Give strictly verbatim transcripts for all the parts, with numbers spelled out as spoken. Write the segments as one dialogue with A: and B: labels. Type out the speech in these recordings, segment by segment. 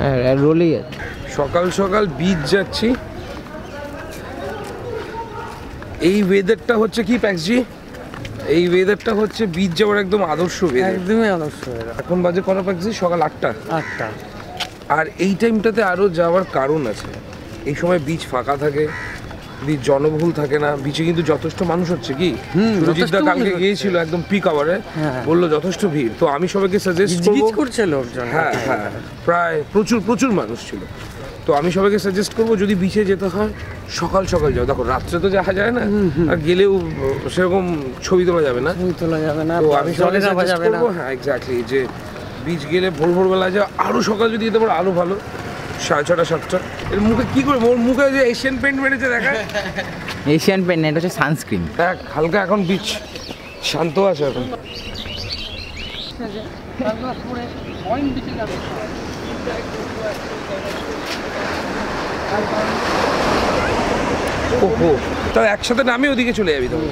A: রোলেই
B: সকাল সকাল বিচ যাচ্ছি। এই ওয়েদারটা হচ্ছে কি প্যাক্সজি, এই ওয়েদারটা হচ্ছে বিচ যাওয়ার একদম আদর্শ ওয়েদার।
A: একদমই আদর্শ।
B: এখন বাজে কটা প্যাক্সজি? সকাল আটটা।
A: আটটা।
B: আর এই টাইমটাতে আরও যাওয়ার কারণ আছে, এই সময় বিচ ফাঁকা থাকে, বিচ জনবহুল থাকে না। বিচে কিন্তু যথেষ্ট মানুষ হচ্ছে। কি সুরজিৎদা কালকে গিয়েছিল একদম পিক আওয়ারে, বললো যথেষ্ট ভিড়। তো আমি সবাইকে সাজেস্ট করছে লোকজন, হ্যাঁ হ্যাঁ প্রায় প্রচুর প্রচুর মানুষ ছিল। তো আমি সবাইকে সাজেস্ট করবো যদি বিচে যেতে হয় সকাল সকাল যাও। দেখো রাত্রে তো যাওয়া যায় না, আর গেলেও সেরকম ছবি তোলা যাবে না, ছবি তোলা যাবে না। তো আমি সবাইকে সাজেস্ট করবো, হ্যাঁ এক্স্যাক্টলি, যে বিচ গেলে ভোর ভোরবেলা যাও। আরও সকাল যদি যেতে পারো আরও ভালো, সাড়ে ছটা সাতটা। এর মুখে কি করে, ওর মুখে যে এশিয়ান পেন্ট মেরেছে দেখা।
A: এশিয়ান পেন্ট এটা হচ্ছে সানস্ক্রিন।
B: দেখ হালকা এখন বিচ শান্ত আছে এখন। ওহো, তাহলে একসাথে নামে ওদিকে চলে যাবি তখন।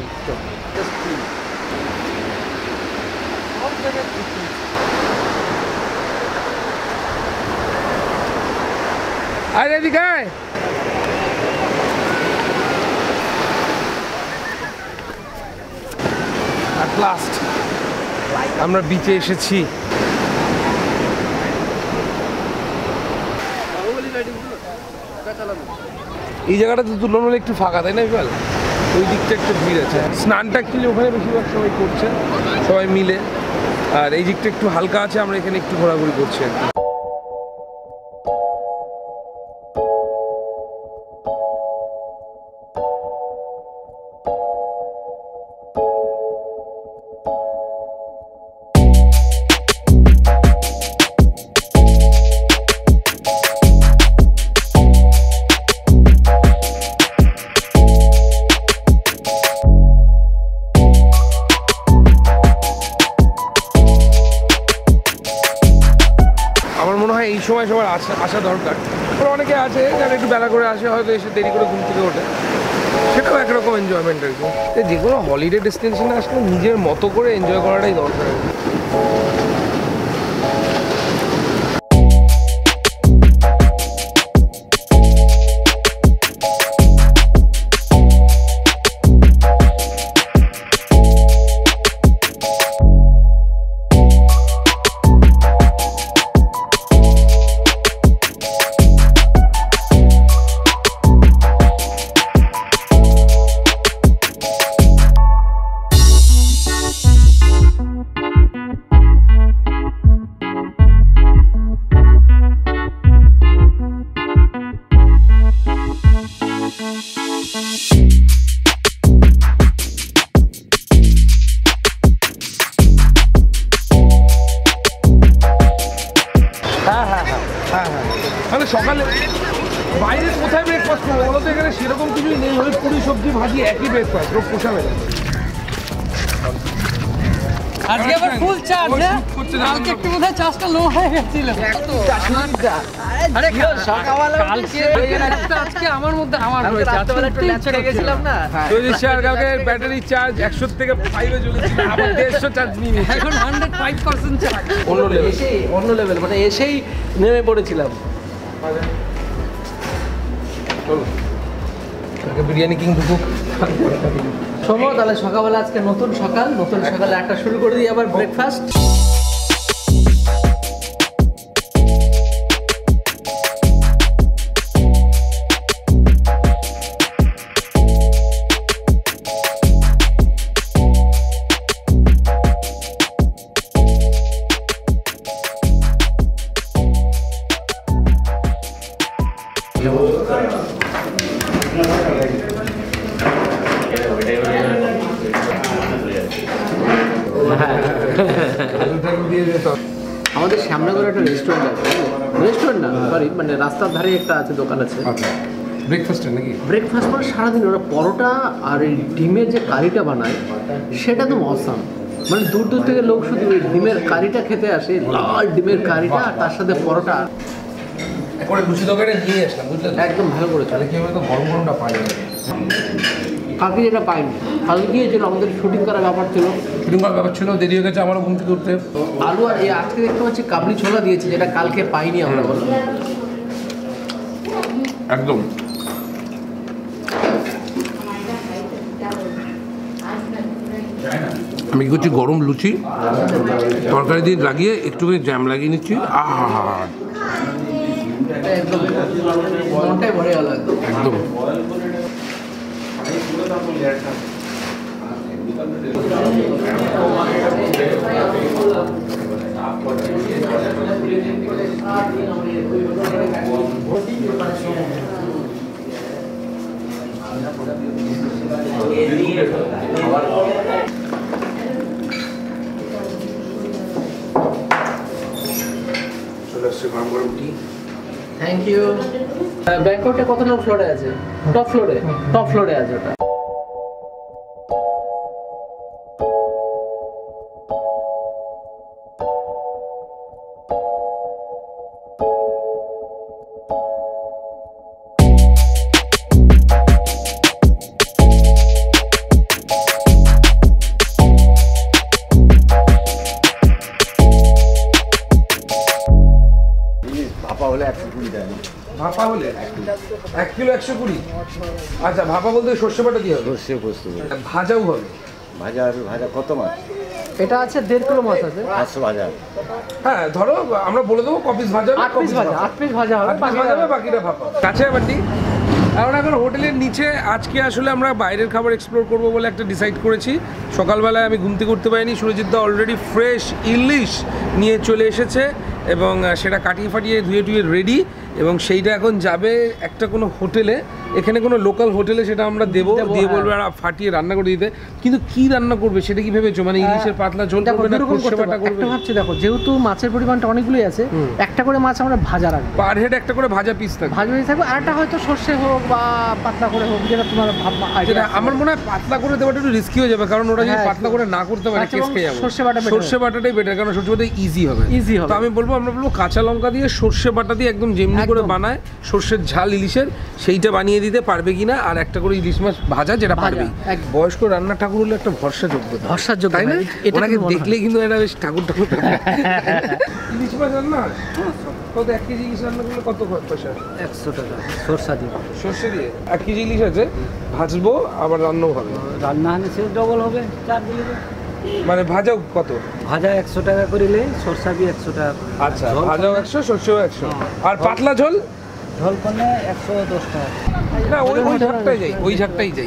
B: আরে এদিকে আয়। At last আমরা বিচে এসেছি। এই জায়গাটা তো তুলনামূলক একটু ফাঁকা, তাই না বিপাল? ওই দিকটা একটু ভিড় আছে। স্নানটা অ্যাকচুয়ালি ওখানে বেশিরভাগ সবাই করছে, সবাই মিলে। আর এই দিকটা একটু হালকা আছে, আমরা এখানে একটু ঘোরাঘুরি করছি আর কি। এই সময় সবার আসা আসা দরকার। অনেকে আছে যারা একটু বেলা করে আসে, হয়তো এসে দেরি করে ঘুম থেকে ওঠে, সেটাও একরকম এনজয়মেন্ট আর কি। যে কোনো হলিডে ডেস্টিনেশনে আসলে নিজের মতো করে এনজয় করাটাই দরকার। মানে সকালে বাইরে কোথায় ব্রেকফাস্ট করবো বলো তো? এখানে সেরকম কিছুই নেই, ওই পুরি সবজি ভাজি একই ব্রেকফাস্ট, রোগ পোষাবে না।
C: আজকে আবার ফুল চার্জ, কালকে একটু বোধহয় চার্জটা লো হয়ে গেছিল। আরে কালকে আজকে আমার মধ্যে আমার গেছিলাম না,
B: কালকে ব্যাটারি চার্জ একশো থেকে ফাইভে চলেছিল, আবার দেড়শো চার্জ নিয়ে
C: এখন হান্ড্রেড ফাইভ পার্সেন্ট চার্জ।
B: অন্য লেভেল,
C: এসেই অন্য লেভেল, মানে এসেই নেমে পড়েছিলাম।
B: চলো বিরিয়ানি কিং ঢুকুক।
C: শোনো তাহলে সকালবেলা আজকে নতুন সকাল, নতুন সকালে একটা শুরু করে দিই আবার ব্রেকফাস্ট। আমাদের শ্যামনগরে একটা রেস্টুরেন্ট আছে, রেস্টুরেন্ট না সরি মানে রাস্তার ধারে একটা আছে, দোকান আছে।
B: ব্রেকফাস্টে নাকি?
C: ব্রেকফাস্ট মানে সারাদিন ওরা পরোটা আর এই ডিমের যে কারিটা বানায় সেটা তো অসাম। মানে দূর দূর থেকে লোক শুধু ওই ডিমের কারিটা খেতে আসে, লাল ডিমের কারিটা আর তার সাথে পরোটা।
B: করে লুচি তরকারি নিয়ে আসলাম, বুঝলে?
C: একদম ভালো করে চলে।
B: কি হবে তো গরম গরমটা পাই।
C: কালকে যেটা পাইনি কালকে গিয়েছিল আমাদের শুটিং করার ব্যাপার ছিল
B: শুটিং করার ব্যাপার ছিল দেরি হয়ে গেছে আমারও ঘুম থেকে উঠতে
C: আলু আর এই আজকে দেখতে পাচ্ছি কাবলি ছোলা দিয়েছে যেটা কালকে পাইনি আমরা বললাম
B: একদম আমি কি করছি গরম লুচি তরকারি দিয়ে লাগিয়ে একটুখানি জ্যাম লাগিয়ে নিচ্ছি আহা হা হা
C: একদম মনটাই ভরে গেল
B: একদম চলে আসছে গরম গরম টি
C: থ্যাংক ইউ ব্যাংককটা কত নম্বর ফ্লোরে আছে টপ ফ্লোরে টপ ফ্লোরে আছে ওটা
B: ভাপা হলে এক কিলো একশো কুড়ি আচ্ছা ভাপা বলতে সর্ষে বাটা দিয়ে হবে
D: সর্ষে পোস্ত
B: ভাজাও হবে
D: ভাজা হবে ভাজা কত মাছ
C: এটা আছে দেড় কিলো মাছ আছে
D: পাঁচশো ভাজা
B: হ্যাঁ ধরো আমরা বলে দেবো কপিস ভাজা
C: আট পিস ভাজা আট পিস ভাজা হবে
B: আট পিস ভাজা হবে বাকিটা ভাপা কাছে বান্ডি আমরা এখন হোটেলের নিচে আজকে আসলে আমরা বাইরের খাবার এক্সপ্লোর করবো বলে একটা ডিসাইড করেছি সকালবেলায় আমি ঘুম থেকে উঠতে পারিনি সুরজিৎদা অলরেডি ফ্রেশ ইলিশ নিয়ে চলে এসেছে এবং সেটা কাটিয়ে ফাটিয়ে ধুয়ে টুয়ে রেডি এবং সেইটা এখন যাবে একটা কোনো হোটেলে এখানে কোনো লোকাল হোটেলে সেটা আমরা দেবো দিয়ে বলবো আর ফাটিয়ে রান্না করে দিতে কিন্তু কি রান্না করবে সেটা কি ভেবেছো মানে ইলিশের পাতলা ঝোল করবে না সর্ষে বাটা করবে
C: একটা ভাবছি দেখো যেহেতু মাছের পরিমাণটা অনেকগুলোই আছে একটা করে মাছ আমরা ভাজা রাখবো
B: পার হেড একটা করে ভাজা পিস থাকবে
C: ভাজা পিস থাকবে আর একটা হয়তো সর্ষে হোক বা পাতলা করে হোক যেটা তোমার ভাববা
B: যেটা আমার মনে হয় পাতলা করে দেওয়াটা একটু রিস্কি হয়ে যাবে কারণ ওরা যদি পাতলা করে না করতে পারে কেস খেয়ে যাবে
C: সর্ষে বাটা
B: সর্ষে বাটাটাই বেটার কারণ সর্ষে বাটা ইজি হবে
C: ইজি হবে
B: তো আমি বলবো আমরা বলবো কাঁচা লঙ্কা দিয়ে সর্ষে বাটা দিয়ে একদম যেমনি করে বানায় সর্ষের ঝাল ইলিশের সেইটা বানিয়ে দিতে পারবে কিনা আর একটা করে ইলিশ মাছ ভাজা যেটা পারবে বয়স্ক রান্নার ঠাকুর হলো একটা ভরসা যোগ্যতা
C: ভরসার যোগ্য
B: তাই না ওনাকে দেখলেই কিন্তু এটা বেশ ঠাকুর ঠাকুর ইলিশ মাছ রান্না কত এক কেজি ইলিশ রান্না করলে কত পয়সা
C: একশো টাকা সরষা দিয়ে
B: সর্ষে দিয়ে এক কেজি ইলিশ আছে ভাজবো আবার রান্নাও হবে
E: রান্না সে ডবল হবে চার দিলে
B: মানে ভাজাও কত
E: ভাজা একশো টাকা করিলে সরষা দিয়ে একশো টাকা
B: আচ্ছা ভাজাও একশো সর্ষেও একশো আর পাতলা ঝোল
E: ঝোল করলে একশো দশ টাকা
B: না ওই ওই ঝাকটাই যাই ওই ঝাকটাই যাই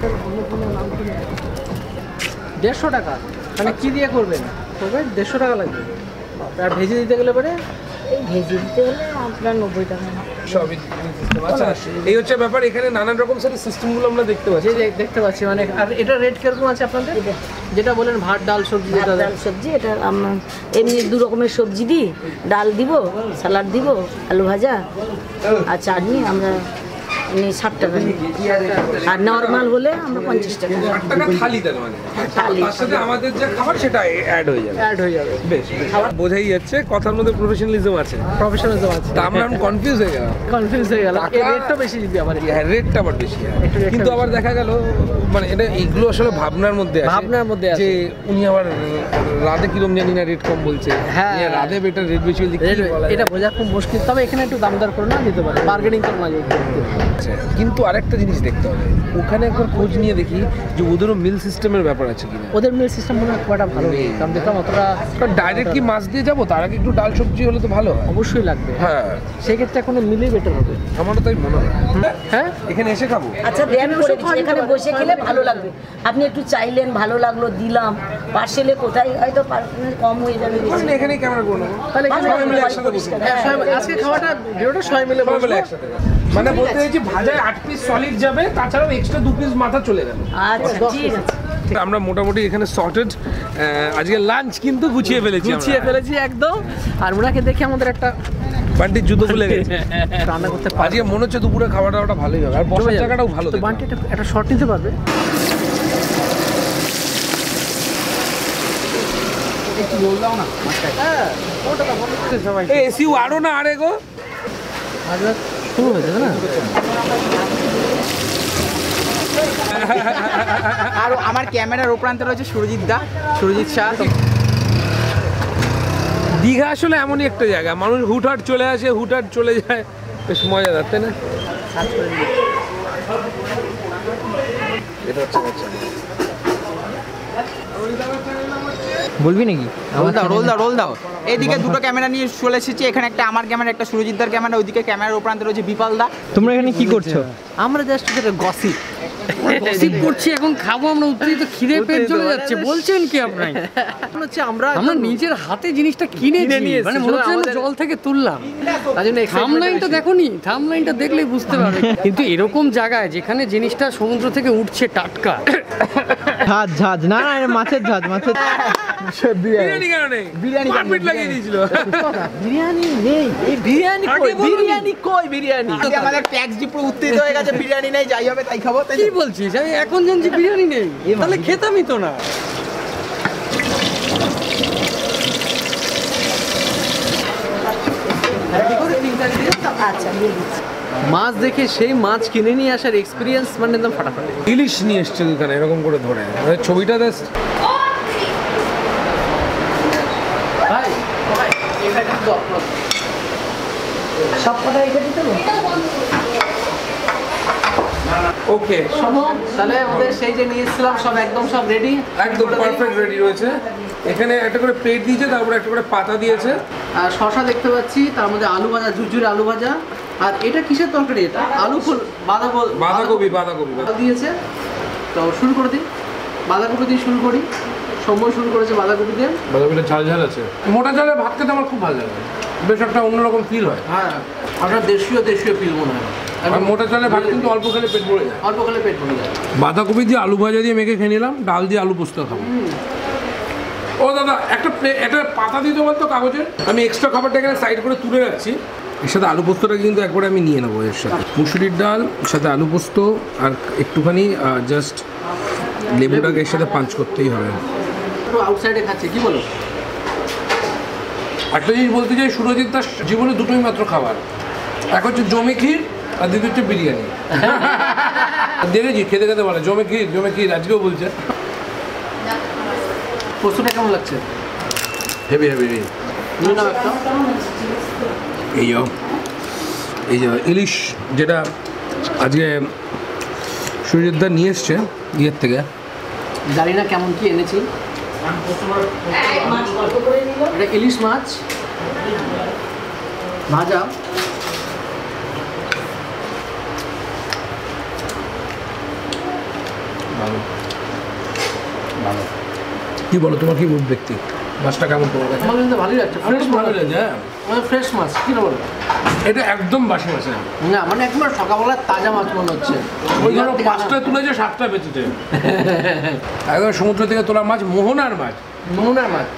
C: দেড়শো টাকা মানে কি দিয়ে করবেন তবে দেড়শো টাকা লাগবে আর ভেজে দিতে গেলে পরে
F: এই ভেজে দিতে হলে আপনার নব্বই টাকা
B: সবই আচ্ছা এই হচ্ছে ব্যাপার এখানে নানান রকম সাথে সিস্টেমগুলো আমরা দেখতে পাচ্ছি
C: যে দেখতে পাচ্ছি মানে আর এটা রেট কিরকম আছে আপনাদের যেটা বলেন ভাত ডাল সবজি
F: ভাত ডাল সবজি এটা আমরা এমনি দু রকমের সবজি দিই ডাল দিব স্যালাড দিব আলু ভাজা আর চাটনি আমরা এমনি ষাট টাকা নিই আর নর্মাল হলে আমরা পঞ্চাশ টাকা
B: ষাট টাকা থালি তার মানে
F: থালি।
B: তার সাথে আমাদের যে খাবার সেটা অ্যাড হয়ে যাবে
C: অ্যাড হয়ে যাবে
B: বেশ খাবার বোঝাই যাচ্ছে কথার মধ্যে প্রফেশনালিজম আছে
C: প্রফেশনালিজম আছে
B: তা আমরা কনফিউজ হয়ে গেলাম
C: কনফিউজ হয়ে গেল এই রেটটা বেশি দিবি আবার
B: হ্যাঁ রেটটা আবার বেশি হয়।
C: একটু rate টা
B: কিন্তু
C: বেশি।
B: আবার দেখা গেল মানে এটা এইগুলো আসলে ভাবনার মধ্যে আছে
C: ভাবনার মধ্যে আছে।
B: যে উনি আবার রাধে কিরম জানি না রেট কম বলছে
C: হ্যাঁ।
B: ইয়ে রাধে বেটার রেট বেশি বলছে কি
C: Rate-
B: বলা
C: এটা
B: যায়?
C: বোঝা খুব মুশকিল তবে এখানে একটু দাম দর করে না দিতে পারে বার্গেনিং করে না যেতে
B: আচ্ছা, কিন্তু আরেকটা জিনিস দেখতে হবে ওখানে একবার খোঁজ নিয়ে দেখি যে ওদেরও মিল সিস্টেমের ব্যাপার আছে কিনা
C: ওদের মিল সিস্টেম মনে হয় খুব একটা ভালো নেই কারণ দেখলাম অতটা
B: কারণ ডাইরেক্ট কি মাছ দিয়ে যাবো তার আগে একটু ডাল সবজি হলে তো ভালো হয়
C: অবশ্যই লাগবে
B: হ্যাঁ
C: সেক্ষেত্রে এখনো মিলেই বেটার হবে
B: আমারও তাই মনে হয়
C: হ্যাঁ
B: এখানে এসে খাবো
F: আচ্ছা দেন করে দিচ্ছি, এখানে বসে খেলে ভালো লাগবে আপনি একটু চাইলেন ভালো লাগলো দিলাম পার্সেলে কোথায় হয়তো পার্সেলে কম হয়ে যাবে বেশি।
B: আমি এখানেই ক্যামেরা করে নেবো
C: তাহলে
F: ভালো
C: এখানে
B: সবাই মিলে
F: লাগবে,
B: একসাথে বসে
F: পরিষ্কার।
C: হ্যাঁ, সবাই- আজকে খাওয়াটা ভিডিওটা সবাই মিলে
B: সবাই মিলে
C: বসবো।
B: একসাথে মানে বলতে চাইছি ভাজায় আট পিস সলিড যাবে তাছাড়াও এক্সট্রা দু পিস মাথা চলে যাবে
F: আচ্ছা ঠিক আছে
B: আমরা মোটামুটি এখানে সর্টেড আজকে লাঞ্চ কিন্তু গুছিয়ে ফেলেছি
C: গুছিয়ে ফেলেছি একদম আর ওনাকে দেখে আমাদের একটা
B: বান্টির জুতো খুলে গেছে
C: রান্না করতে পারি
B: আজকে মনে হচ্ছে দুপুরে খাওয়া দাওয়াটা ভালোই হবে আর বসার জায়গাটাও ভালো
C: তো
B: দেখলাম।
C: বান্টি একটা একটা শর্ট নিতে পারবে একটু রোল দাও না হ্যাঁ ওটা তো বন্ধ করতে সবাই
B: এই এসিউ আরো না আরে গো
C: আজ শুরু হয়েছে না
A: আর আমার ক্যামেরার ওপরান্তে রয়েছে সুরজিৎ দা, সুরজিৎ শাহ।
B: দীঘা আসলে এমনই একটা জায়গা, মানুষ হুটহাট চলে আসে, হুটহাট চলে যায়, বেশ মজাদার, তাই না? এটা হচ্ছে
A: বলবি নাকি? রোল দাও, রোল দাও, রোল দাও। এইদিকে দুটো ক্যামেরা নিয়ে চলে এসেছি, এখানে একটা আমার ক্যামেরা, একটা সুরজিৎদার ক্যামেরা, ওইদিকে ক্যামেরার ওপরান্তে রয়েছে বিপাল দা। তোমরা এখানে কি করছো?
C: আমরা জাস্ট গসিপ গসিপ করছি, এখন খাবো আমরা, উত্তেজিত খিদে পেট চলে যাচ্ছে। বলছেন কি আপনারা?
E: হচ্ছে আমরা
C: আমরা নিজের হাতে জিনিসটা কিনেছি, মানে মনে হচ্ছে আমরা জল থেকে তুললাম। থামলাইনটা দেখোনি? থামলাইনটা দেখলেই বুঝতে পারবে। কিন্তু এরকম জায়গায় যেখানে জিনিসটা সমুদ্র থেকে উঠছে টাটকা,
A: ঝাঁজ ঝাঁজ না না, এটা মাছের ঝাঁজ, মাছের
B: বিরিয়ানি কেন নেই?
A: বিরিয়ানি
B: কার্পেট লাগিয়ে দিয়েছিল।
E: বিরিয়ানি নেই, এই বিরিয়ানি কই? বিরিয়ানি কই? বিরিয়ানি
A: আমাদের ট্যাক্স জি পুরো উত্তেজিত হয়ে গেছে, বিরিয়ানি নেই, যাই হবে তাই খাবো। তাই
C: কি বলছিস? আমি এখন জানছি বিরিয়ানি নেই, তাহলে খেতামই তো না।
F: আচ্ছা দিয়ে দিচ্ছি।
E: মাছ দেখে সেই মাছ কিনে নিয়ে আসার এক্সপিরিয়েন্স মানে একদম ফাটাফাটি।
B: ইলিশ নিয়ে এসছে দোকানে এরকম করে ধরে, মানে ছবিটা দেখ।
E: ভাই ভাই এটা কিন্তু আপনার
F: সব কটা রেখে দিতে হবে?
B: ওকে,
E: শোনো, তাহলে আমাদের সেই যে নিয়েছিলাম সব একদম সব রেডি,
B: একদম পারফেক্ট রেডি রয়েছে। এখানে একটা করে প্লেট দিয়েছে, তারপরে একটা করে পাতা দিয়েছে,
E: আর শশা দেখতে পাচ্ছি, তার মধ্যে আলু ভাজা, ঝুরঝুরে আলু ভাজা। আর এটা কিসের তরকারি? এটা আলু ফুল বাঁধাকপি,
B: বাঁধাকপি বাঁধাকপি
E: দিয়েছে। তো শুরু করে দিই, বাঁধাকপি দিয়ে শুরু করি। সময় শুরু করেছে বাঁধাকপি দিয়ে।
B: বাঁধাকপিটা ঝাল ঝাল আছে। মোটা ঝালের ভাত খেতে আমার খুব ভালো লাগে, বেশ একটা অন্যরকম ফিল হয়।
E: হ্যাঁ, আপনার দেশীয় দেশীয় ফিল মনে হয়।
B: আর মোটা চালের ভাত কিন্তু অল্প খেলে পেট ভরে যায়।
E: অল্প খেলে পেট ভরে যায়।
B: বাঁধাকপি দিয়ে আলু ভাজা দিয়ে মেখে খেয়ে নিলাম, ডাল দিয়ে আলু পোস্ত খাবো। ও দাদা, একটা একটা পাতা দিতে বলতো কাগজের, আমি এক্সট্রা খাবারটা এখানে সাইড করে তুলে রাখছি। এর সাথে আলু পোস্তটা কিন্তু একবারে আমি নিয়ে নেবো এর সাথে। মুসুরির ডাল, এর সাথে আলু পোস্ত, আর একটুখানি জাস্ট লেবুটাকে এর সাথে পাঞ্চ করতেই হবে।
E: একটু আউটসাইডে খাচ্ছে, কি বলো?
B: একটা জিনিস বলতে চাই, সুরজিৎ দাস জীবনে দুটোই মাত্র খাবার, এক হচ্ছে জমে ক্ষীর আর দ্বিতীয় হচ্ছে বিরিয়ানি। দেখেছি খেতে খেতে বলে জমে ক্ষীর জমে ক্ষীর, আজকেও বলছে।
E: পোস্তটা কেমন লাগছে?
B: Heavy heavy.
E: নিয়ে নাও একটা।
B: এই যে এই যে ইলিশ যেটা আজকে সুরজিৎদা নিয়ে এসছে ইয়ের থেকে,
E: জানি না কেমন কি এনেছি।
F: মাছ কত করে নিল?
E: এটা ইলিশ মাছ ভাজা,
B: ভালো ভালো। কি বলো, তোমার কি ব্যক্তি মাছটা কেমন তোমার কাছে?
E: আমার কিন্তু ভালোই লাগছে, ফ্রেশ
B: ভালো
E: মাছ।
B: লাগে, হ্যাঁ
E: মানে ফ্রেশ মাছ, কি না বলো?
B: এটা একদম বাসি মাছ না,
E: না মানে একবার সকালবেলা তাজা মাছ মনে হচ্ছে।
B: ওই ধরো পাঁচটা তুলেছে সাতটা বেঁচেছে, একদম সমুদ্র থেকে তোলা মাছ, মোহনার মাছ।
E: নমুনার মাছ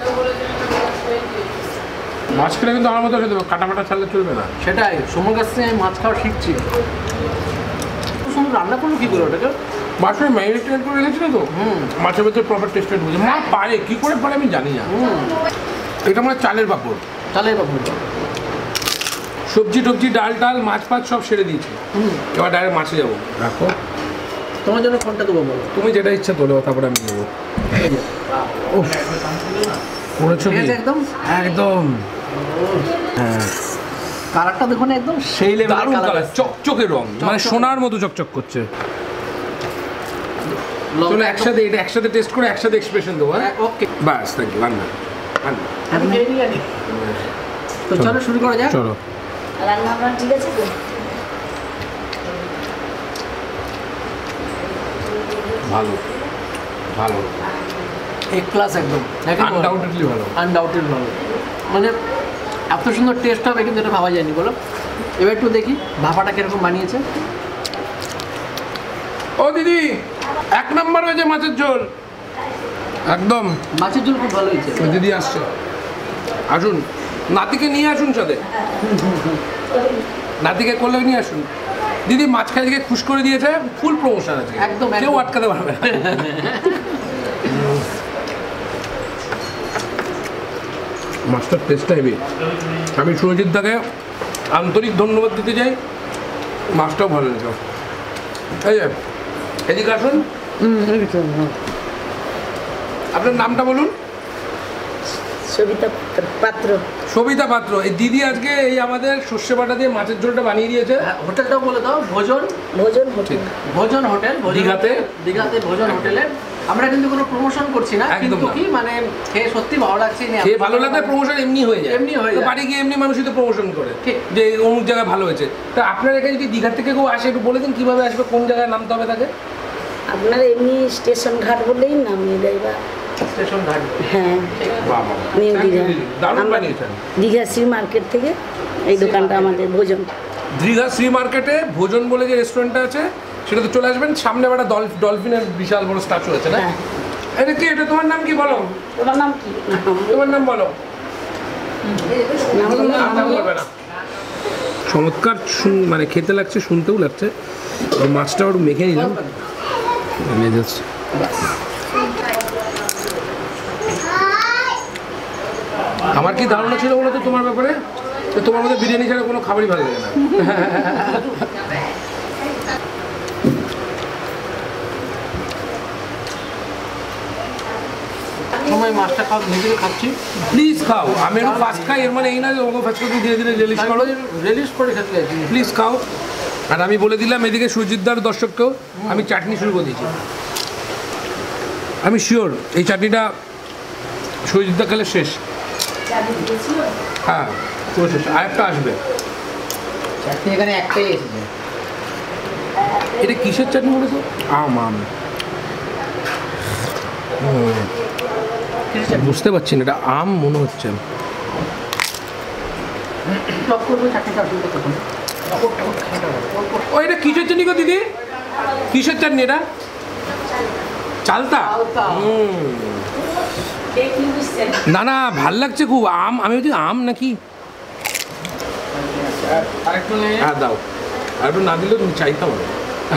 B: মাছ খেলে কিন্তু আমার মতো খেতে হবে, কাটা কাটা ছাড়লে চলবে না।
E: সেটাই, সময় কাছ থেকে আমি মাছ খাওয়া শিখছি। খুব সুন্দর রান্না করলো কি করে ওটাকে?
B: মাছের ম্যারিনেটেড করে রেখেছিল তো, মাছের ভেতরে প্রপার টেস্টেড হয়েছে। মা পারে কি করে পারে আমি জানি না। এটা মানে চালের পাপড়,
E: চালের পাপড়,
B: সবজি টবজি ডাল টাল মাছ ফাছ সব সেরে দিয়েছি। এবার ডাইরেক্ট মাছে যাবো। রাখো,
E: তোমার জন্য ফোনটা দেবো বলো।
B: তুমি যেটা ইচ্ছা তোলো, তারপরে আমি নেবো। ও করেছো কি?
E: একদম
B: একদম হ্যাঁ,
E: কালারটা দেখো না, একদম সেই লেভেলের
B: দারুণ
E: কালার।
B: কালার, চকচকে রং, মানে সোনার মতো চকচক করছে। চলো একসাথে এটা একসাথে টেস্ট করে একসাথে এক্সপ্রেশন দেবো। হ্যাঁ
E: ওকে,
B: বাস, থ্যাংক ইউ। রান্না রান্না
E: তো চলো শুরু করা যাক।
B: চলো।
F: রান্না বান্না ঠিক আছে তো?
B: ভালো ভালো,
E: এক ক্লাস একদম,
B: আনডাউটেডলি ভালো।
E: আনডাউটেড ভালো। মানে এত সুন্দর টেস্ট হবে কিন্তু এটা ভাবা যায়নি, বলো। এবার একটু দেখি ভাপাটা কিরকম বানিয়েছে।
B: ও দিদি, এক নম্বর হয়েছে মাছের ঝোল একদম।
E: মাছের ঝোল খুব ভালো হয়েছে।
B: ওই দিদি আসছে, আসুন, নাতিকে নিয়ে আসুন সাথে, নাতিকে করলে নিয়ে আসুন। দিদি মাছ খাই থেকে খুশ করে দিয়েছে, ফুল প্রমোশন আছে,
E: একদম,
B: কেউ
E: একদম।
B: আটকাতে পারবে না। মাছটার টেস্টটা হেভি। আমি সুরজিৎ দাকে আন্তরিক ধন্যবাদ দিতে চাই, মাছটাও ভালো লেগেছে। এই যে এদিকে আসুন। আপনার নামটা বলুন।
F: সবিতা পাত্র।
B: সবিতা পাত্র। এই দিদি আজকে এই আমাদের সর্ষে বাটা দিয়ে মাছের ঝোলটা বানিয়ে দিয়েছে।
E: হোটেলটাও বলে দাও, ভোজন
F: ভোজন হোটেল।
E: ভোজন হোটেল
B: দীঘাতে।
E: দীঘাতে ভোজন হোটেলে। আমরা কিন্তু কোনো প্রমোশন করছি না, কিন্তু কি মানে খেয়ে সত্যি ভালো লাগছে।
B: খেয়ে ভালো লাগলে প্রমোশন এমনি হয়ে যায়,
E: এমনি হয়ে যায়।
B: বাড়ি গিয়ে এমনি মানুষই তো প্রমোশন করে যে অমুক জায়গায় ভালো হয়েছে। তা আপনার এখানে যদি দীঘা থেকে কেউ আসে একটু বলে দিন কিভাবে আসবে, কোন জায়গায় নামতে হবে তাকে?
F: আপনার এমনি স্টেশন ঘাট বললেই নামিয়ে দেয় বা
E: স্টেশন ঘাট।
F: হ্যাঁ,
B: বাবা
F: নিউ দীঘা।
B: দারুণ
F: আমরা
B: বানিয়েছেন।
F: দীঘা শ্রী মার্কেট থেকে এই দোকানটা আমাদের ভোজন।
B: দীঘা শ্রী মার্কেটে ভোজন বলে যে রেস্টুরেন্টটা আছে সেটাতে চলে আসবেন। সামনে একটা ডলফিনের বিশাল বড় স্ট্যাচু আছে না?
F: হ্যাঁ।
B: এটা কি? এটা তোমার নাম কি বলো?
F: ওটার নাম কি?
B: তোমার নাম বলো।
F: নাম বললে
B: নাম বলবে না। চমৎকার মানে খেতে লাগছে, শুনতেও লাগছে। মাছটা একটু মেখে নিলাম। আমার কি ধারণা ছিল বলো তো তোমার ব্যাপারে, তোমার মধ্যে বিরিয়ানি ছাড়া কোনো খাবারই ভালো লাগে না।
E: সময় মাছটা খাও, ধীরে ধীরে খাচ্ছি।
B: প্লিজ খাও। আমি একটু ফাস্ট খাই, এর মানে এই না যে ওকে ফাস্ট করে ধীরে ধীরে রিলিজ করো।
E: রিলিজ করে খেতে চাইছি।
B: প্লিজ খাও। আর আমি বলে দিলাম এদিকে সুজিতদার দর্শককেও আমি চাটনি শুরু করে দিয়েছি। আমি শিওর এই চাটনিটা সুজিতদা খেলে শেষ। হ্যাঁ পুরো শেষ, আর একটা আসবে।
A: চাটনি এখানে একটাই এসেছে।
B: এটা কিসের চাটনি বলেছো? আম আম বুঝতে পারছি না, এটা আম মনে হচ্ছে।
E: টক করবো চাটনিটা আসলে তখন।
B: ও এটা কিসের চাটনি গো দিদি? কিসের চাটনি এটা? চালতা? হুম। না না ভাল লাগছে খুব। আম, আমি বলছি আম নাকি। হ্যাঁ দাও, আর একটু না দিলেও তুমি চাইতাম না।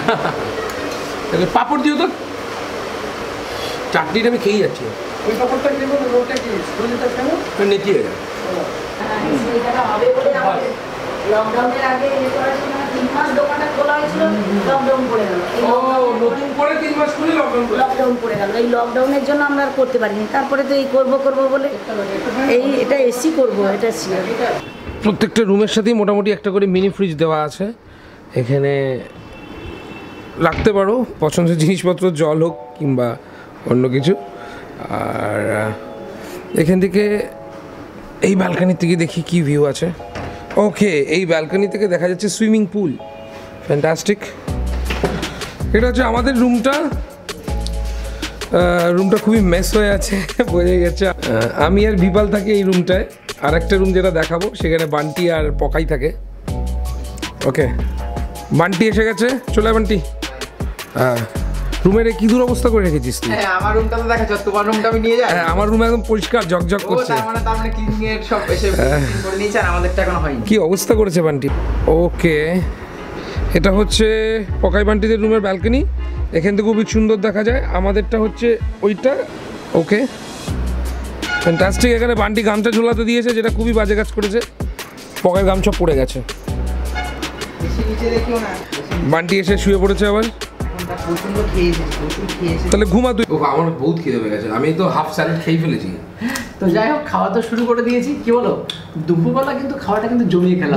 B: পাপড় দিও তো। চাটনিটা আমি খেয়েই যাচ্ছি।
C: ওই কাপড়টা কি বলবো, রোটা কি সুজিটা কেমন
B: নেচিয়ে যায়।
F: লকডাউনের আগে ইয়ে করার সময় তিন মাস দোকানটা খোলা হয়েছিল, লকডাউন পড়ে গেল।
B: ও নতুন করে তিন মাস খুলে লকডাউন করে।
F: লকডাউন পড়ে গেল। এই লকডাউনের জন্য আমরা আর করতে পারিনি। তারপরে তো এই করবো করবো বলে এই এটা এসি করবো, এটা শিওর।
B: প্রত্যেকটা রুমের সাথেই মোটামুটি একটা করে মিনি ফ্রিজ দেওয়া আছে। এখানে রাখতে পারো পছন্দের জিনিসপত্র, জল হোক কিংবা অন্য কিছু। আর এখান থেকে এই ব্যালকনি থেকে দেখি কি ভিউ আছে। ওকে, এই ব্যালকনি থেকে দেখা যাচ্ছে সুইমিং পুল। ফ্যান্টাস্টিক। এটা হচ্ছে আমাদের রুমটা। রুমটা খুবই মেস হয়ে আছে, বোঝা গেছে। আমি আর বিপাল থাকি এই রুমটায়। আর একটা রুম যেটা দেখাবো সেখানে বান্টি আর পকাই থাকে। ওকে, বান্টি এসে গেছে। চলে বান্টি। হ্যাঁ, রুমের কি দূর অবস্থা করে রেখেছিস তুই?
A: হ্যাঁ, আমার রুমটা তো দেখাচ্ছ, তোমার রুমটা আমি নিয়ে যাই।
B: হ্যাঁ, আমার রুম একদম পরিষ্কার ঝকঝক করছে।
A: তার মানে তার মানে ক্লিনিং এর সব এসে ক্লিন করে নিয়েছে, আর আমাদেরটা এখনো হয়নি।
B: কি অবস্থা করেছে বান্টি। ওকে, এটা হচ্ছে পকাই বান্টিদের রুমের ব্যালকনি। এখান থেকে খুবই সুন্দর দেখা যায়। আমাদেরটা হচ্ছে ওইটা। Okay, fantastic. এখানে বান্টি গামছা ঝোলাতে দিয়েছে, যেটা খুবই বাজে কাজ করেছে। পকাই গামছা পড়ে গেছে। বান্টি এসে শুয়ে পড়েছে আবার। তাহলে ঘুমা তুই। ও আমার বহুত খিদে পেয়ে গেছে, আমি তো হাফ স্যালাড খেয়ে ফেলেছি।
E: তো যাই হোক, খাওয়া তো শুরু করে দিয়েছি। কি বলো, দুপুরবেলা কিন্তু খাওয়াটা কিন্তু জমিয়ে খেলাম।